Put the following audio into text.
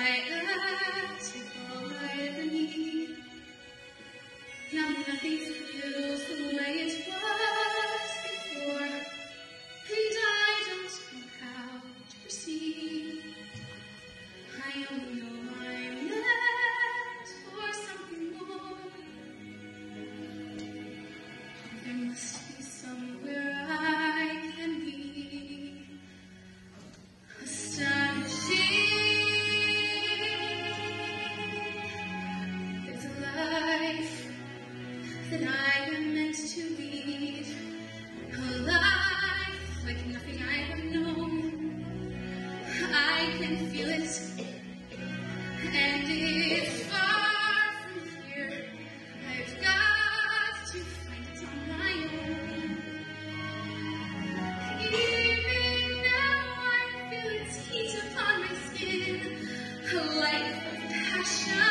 ask if all I ever need. Now nothing feels the way it was before, and I don't know how to proceed. I only know I'm meant for something more. There must be somewhere I can be. Astonishing. There's a life that I am meant to lead, a life like nothing I have known. I can feel it, and it's far from here. I've got to find it on my own. Even now I feel its heat upon my skin, a life of passion.